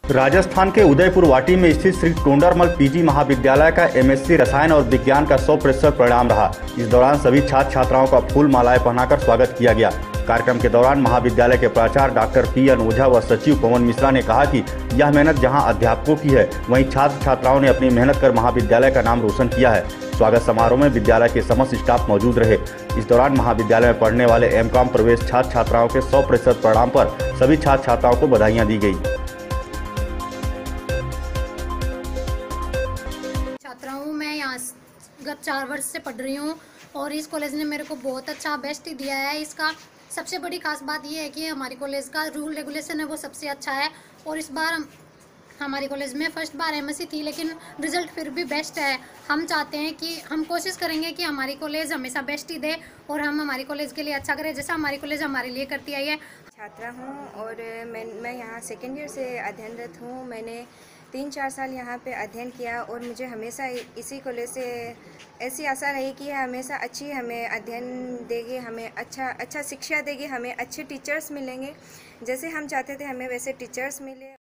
राजस्थान के उदयपुर वाटी में स्थित श्री टोंडरमल पीजी महाविद्यालय का एमएससी रसायन और विज्ञान का 100% परिणाम रहा। इस दौरान सभी छात्र छात्राओं का फूल मालाएं पहनाकर स्वागत किया गया। कार्यक्रम के दौरान महाविद्यालय के प्राचार्य डॉक्टर पी.एन. ओझा व सचिव पवन मिश्रा ने कहा कि यह मेहनत जहां अध्यापकों की है, वहीं छात्र छात्राओं ने अपनी मेहनत कर महाविद्यालय का नाम रोशन किया है। स्वागत समारोह में विद्यालय के समस्त स्टाफ मौजूद रहे। इस दौरान महाविद्यालय में पढ़ने वाले एमकॉम प्रवेश छात्र छात्राओं के 100% परिणाम पर सभी छात्र छात्राओं को बधाइयाँ दी गई। मैं यहाँ गत 4 वर्ष से पढ़ रही हूँ और इस कॉलेज ने मेरे को बहुत अच्छा बेस्ट ही दिया है। इसका सबसे बड़ी खास बात यह है कि हमारी कॉलेज का रूल रेगुलेशन है वो सबसे अच्छा है। और इस बार हमारी कॉलेज में फर्स्ट बार एमएससी थी, लेकिन रिजल्ट फिर भी बेस्ट है। हम चाहते हैं कि हम कोशिश करेंगे कि हमारी कॉलेज हमेशा बेस्ट ही दे और हम हमारी कॉलेज के लिए अच्छा करें, जैसा हमारी कॉलेज हमारे लिए करती आई है। छात्रा हूँ और मैं यहाँ सेकेंड ईयर से अध्ययनरत हूँ। मैंने 3-4 साल यहाँ पे अध्ययन किया और मुझे हमेशा इसी कॉलेज से ऐसी आशा रही कि हमेशा अच्छी हमें अध्ययन देगी, हमें अच्छा शिक्षा देगी, हमें अच्छे टीचर्स मिलेंगे। जैसे हम चाहते थे हमें वैसे टीचर्स मिले।